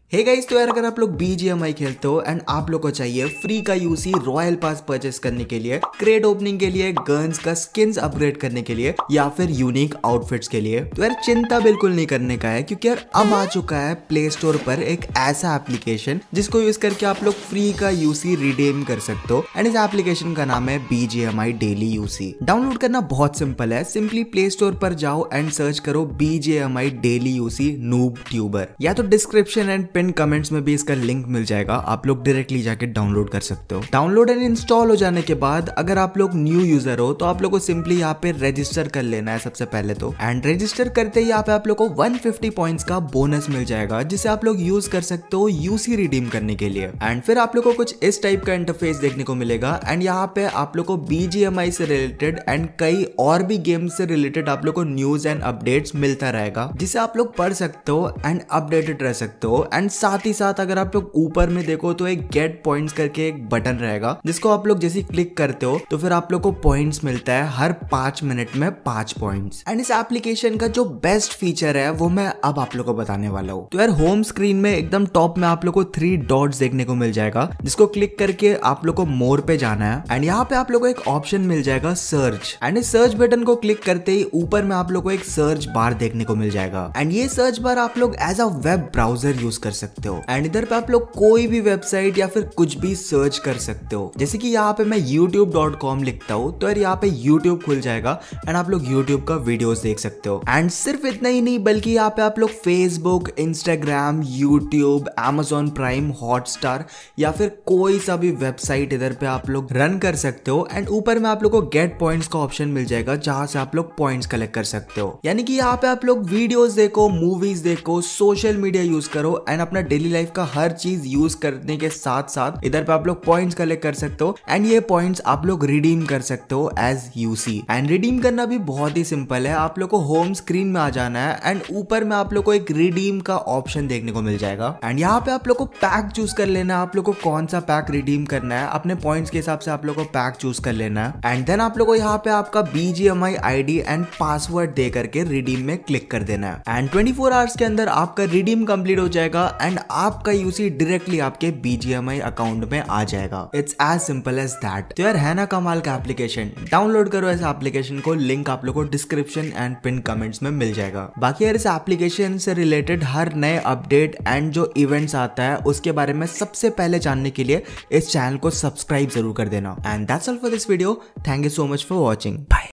Hey guys, तो यार अगर आप लोग BGMI खेलते हो एंड आप लोग को चाहिए फ्री का यूसी रॉयल पास परचेस करने के लिए, क्रेट ओपनिंग के लिए, गन्स का स्किन्स अपग्रेड करने के लिए या फिर यूनिक आउटफिट्स के लिए, तो यार चिंता बिल्कुल नहीं करने का है क्योंकि यार अब आ चुका है प्ले स्टोर पर एक ऐसा एप्लीकेशन जिसको यूज करके आप लोग फ्री का यूसी रिडीम कर सकते हो एंड इस एप्लीकेशन का नाम है BGMI डेली यूसी। डाउनलोड करना बहुत सिंपल है, सिंपली प्ले स्टोर पर जाओ एंड सर्च करो BGMI daily UC noob tuber, या तो डिस्क्रिप्शन एंड पिन कमेंट्स में भी इसका लिंक मिल जाएगा, आप लोग डायरेक्टली जाके डाउनलोड कर सकते हो। डाउनलोड एंड इंस्टॉल हो जाने के बाद अगर आप लोग न्यू यूजर हो तो आप लोग को सिंपली यहाँ पे रजिस्टर कर लेना है सबसे पहले तो, एंड रजिस्टर करते ही यहाँ पे आप लोग को 150 पॉइंट्स का बोनस मिल जाएगा जिसे आप लोग यूज कर सकते हो यूसी रिडीम करने के लिए। एंड फिर आप लोग को कुछ इस टाइप का इंटरफेस देखने को मिलेगा एंड यहाँ पे आप लोग को BGMI से रिलेटेड एंड कई और भी गेम्स से रिलेटेड आप लोग को न्यूज एंड अपडेट्स मिलता रहेगा जिसे आप लोग पढ़ सकते हो एंड अपडेटेड रह सकते हो। एंड साथ ही साथ अगर आप लोग ऊपर में देखो तो एक गेट पॉइंट्स करके एक बटन रहेगा जिसको आप लोग जैसे क्लिक करते हो तो फिर आप लोग को पॉइंट्स मिलता है, हर 5 मिनट में 5 पॉइंट्स। एंड इस एप्लीकेशन का जो बेस्ट फीचर है वो मैं अब आप लोग को बताने वाला हूँ। तो यार होम स्क्रीन में एकदम टॉप में आप लोग को 3 डॉट्स देखने को मिल जाएगा जिसको क्लिक करके आप लोग को मोर पे जाना है एंड यहाँ पे आप लोग को एक ऑप्शन मिल जाएगा सर्च, एंड इस सर्च बटन को क्लिक करते ही ऊपर में आप लोग को एक सर्च बार देखने को मिल जाएगा एंड ये सर्च बार आप लोग as a web browser use कर सकते हो एंड इधर पे आप लोग कोई भी वेबसाइट या फिर कुछ भी सर्च कर सकते हो। जैसे कि यहाँ पे मैं youtube.com लिखता हूँ तो यार यहाँ पे YouTube खुल जाएगा एंड आप लोग YouTube का वीडियोस देख सकते हो। एंड सिर्फ इतना ही नहीं बल्कि यहाँ पे आप लोग Facebook, Instagram, YouTube, Amazon Prime, Hotstar या फिर कोई सा भी वेबसाइट इधर पे आप लोग रन कर सकते हो एंड ऊपर में आप लोग को गेट पॉइंट्स का ऑप्शन मिल जाएगा जहां से आप लोग पॉइंट्स कलेक्ट कर सकते हो। यानी कि यहाँ पे आप लोग वीडियोस देखो, मूवीज देखो, सोशल मीडिया यूज करो एंड अपना डेली लाइफ का हर चीज यूज करने के साथ साथ इधर पे आप लोग पॉइंट्स कलेक्ट कर सकते हो एंड ये पॉइंट्स आप लोग रिडीम कर सकते हो एज यूसी। एंड रिडीम करना भी बहुत ही सिंपल है, आप लोग को होम स्क्रीन में आ जाना है एंड ऊपर में आप लोग को एक रिडीम का ऑप्शन देखने को मिल जाएगा एंड यहाँ पे आप लोग को पैक चूज कर लेना है, आप लोग को कौन सा पैक रिडीम करना है, अपने पॉइंट्स के हिसाब से आप लोग को पैक चूज कर लेना है एंड देन आप लोग को यहाँ पे आपका BGMI ID एंड पासवर्ड दे करके रिडीम में क्लिक कर देना है एंड 24 आवर्स के अंदर आपका रिडीम कंप्लीट हो जाएगा एंड आपका यूसी डायरेक्टली आपके BGMI अकाउंट में आ जाएगा। It's as simple as that. तो यार है ना कमाल का एप्लीकेशन, डाउनलोड करो इस एप्लीकेशन को, लिंक आप लोग को डिस्क्रिप्शन एंड पिन कमेंट्स में मिल जाएगा। बाकी यार इस एप्लीकेशन से रिलेटेड हर नए अपडेट एंड जो इवेंट्स आता है उसके बारे में सबसे पहले जानने के लिए इस चैनल को सब्सक्राइब जरूर कर देना। And that's all for this video, thank you so much for watching, bye.